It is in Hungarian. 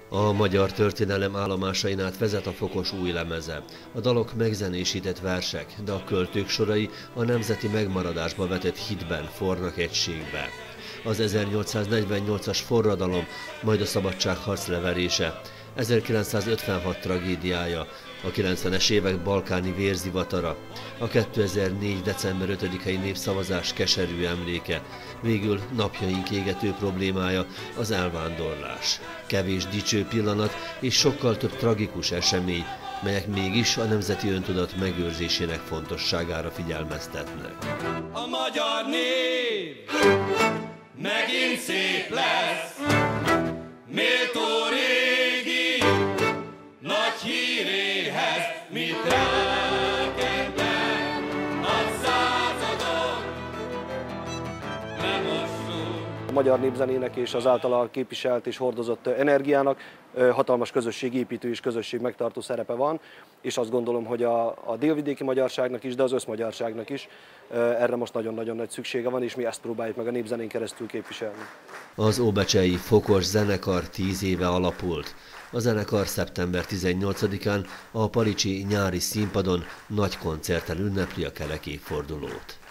A magyar történelem állomásain át vezet a Fokos új lemeze. A dalok megzenésített versek, de a költők sorai a nemzeti megmaradásba vetett hitben fornak egységbe. Az 1848-as forradalom, majd a szabadságharc leverése, 1956 tragédiája, a 90-es évek balkáni vérzivatara, a 2004. december 5-i népszavazás keserű emléke, végül napjaink égető problémája az elvándorlás. Kevés dicső pillanat és sokkal több tragikus esemény, melyek mégis a nemzeti öntudat megőrzésének fontosságára figyelmeztetnek. A magyar név megint szép lesz, méltó régi nagy híréhez, mit rákednek nagy századok, lemossuk. A magyar népzenének és az általa képviselt és hordozott energiának hatalmas közösségépítő és közösség megtartó szerepe van, és azt gondolom, hogy a délvidéki magyarságnak is, de az összmagyarságnak is erre most nagyon-nagyon nagy szüksége van, és mi ezt próbáljuk meg a népzenén keresztül képviselni. Az óbecsei Fokos zenekar 10 éve alapult. A zenekar szeptember 18-án a palicsi nyári színpadon nagy koncerttel ünnepli a kelek évfordulót.